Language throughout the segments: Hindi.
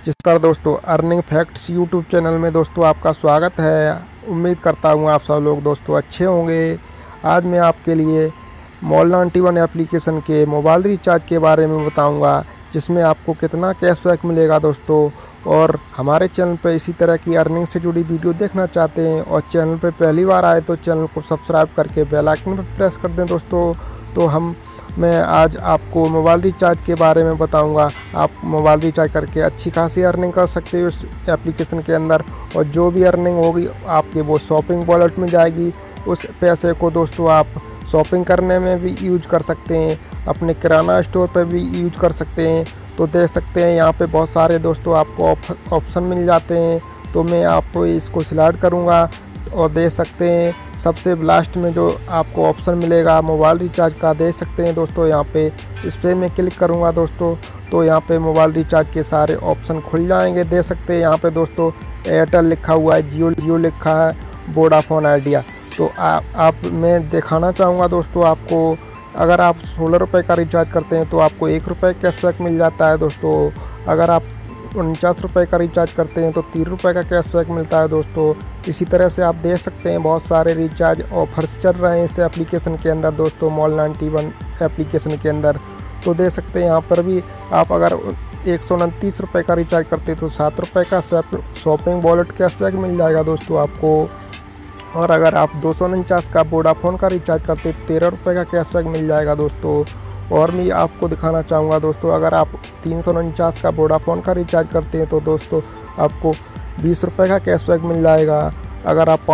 जिसका दोस्तों अर्निंग फैक्ट्स यूट्यूब चैनल में दोस्तों आपका स्वागत है। उम्मीद करता हूँ आप सब लोग दोस्तों अच्छे होंगे। आज मैं आपके लिए Mall91 एप्लीकेशन के मोबाइल रिचार्ज के बारे में बताऊंगा, जिसमें आपको कितना कैशबैक मिलेगा दोस्तों। और हमारे चैनल पर इसी तरह की अर्निंग से जुड़ी वीडियो देखना चाहते हैं और चैनल पर पहली बार आए तो चैनल को सब्सक्राइब करके बेल आइकन पर प्रेस कर दें दोस्तों। तो मैं आज आपको मोबाइल रिचार्ज के बारे में बताऊंगा। आप मोबाइल रिचार्ज करके अच्छी खासी अर्निंग कर सकते हो इस एप्लीकेशन के अंदर, और जो भी अर्निंग होगी आपके वो शॉपिंग वॉलेट में जाएगी। उस पैसे को दोस्तों आप शॉपिंग करने में भी यूज कर सकते हैं, अपने किराना स्टोर पर भी यूज कर सकते हैं। तो देख सकते हैं यहाँ पे बहुत सारे दोस्तों आपको ऑप्शन मिल जाते हैं। तो मैं आपको इसको सिलेक्ट करूँगा और देख सकते हैं सबसे लास्ट में जो आपको ऑप्शन मिलेगा मोबाइल रिचार्ज का, देख सकते हैं दोस्तों। यहाँ पे इस पर मैं क्लिक करूँगा दोस्तों, तो यहाँ पे मोबाइल रिचार्ज के सारे ऑप्शन खुल जाएंगे। देख सकते हैं यहाँ पे दोस्तों एयरटेल लिखा हुआ है, जियो लिखा है, वोडाफोन आइडिया। तो आप मैं दिखाना चाहूँगा दोस्तों आपको, अगर आप 16 रुपये का रिचार्ज करते हैं तो आपको 1 रुपये कैशबैक मिल जाता है दोस्तों। अगर आप 49 रुपये का रिचार्ज करते हैं तो 3 रुपये का कैशबैक मिलता है दोस्तों। इसी तरह से आप देख सकते हैं बहुत सारे रिचार्ज ऑफर्स चल रहे हैं इस एप्लीकेशन के अंदर दोस्तों, Mall91 एप्लीकेशन के अंदर। तो देख सकते हैं यहाँ पर भी आप अगर 129 रुपये का रिचार्ज करते हैं तो 7 रुपये का शॉपिंग वॉलेट कैशबैक मिल जाएगा दोस्तों आपको। और अगर आप 249 का वोडाफोन का रिचार्ज करते हैं 13 रुपये का कैशबैक मिल जाएगा दोस्तों। और मैं आपको दिखाना चाहूँगा दोस्तों, अगर आप 349 का वोडाफोन का रिचार्ज करते हैं तो दोस्तों आपको 20 रुपये का कैशबैक मिल जाएगा। अगर आप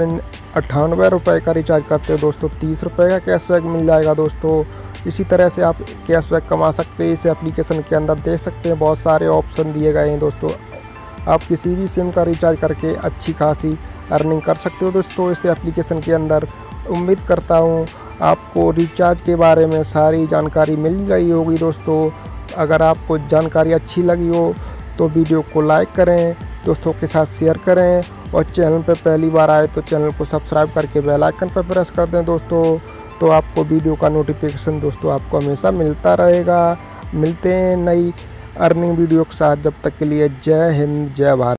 598 रुपये का रिचार्ज करते हो दोस्तों 30 रुपये का कैशबैक मिल जाएगा दोस्तों। इसी तरह से आप कैशबैक कमा सकते हैं इस एप्लीकेशन के अंदर। देख सकते हैं बहुत सारे ऑप्शन दिए गए हैं दोस्तों। आप किसी भी सिम का रिचार्ज करके अच्छी खासी अर्निंग कर सकते हो दोस्तों इस एप्लीकेशन के अंदर। उम्मीद करता हूँ आपको रिचार्ज के बारे में सारी जानकारी मिल गई होगी दोस्तों। अगर आपको जानकारी अच्छी लगी हो तो वीडियो को लाइक करें, दोस्तों के साथ शेयर करें, और चैनल पर पहली बार आए तो चैनल को सब्सक्राइब करके बेल आइकन पर प्रेस कर दें दोस्तों। तो आपको वीडियो का नोटिफिकेशन दोस्तों आपको हमेशा मिलता रहेगा। मिलते हैं नई अर्निंग वीडियो के साथ, जब तक के लिए जय हिंद जय भारत।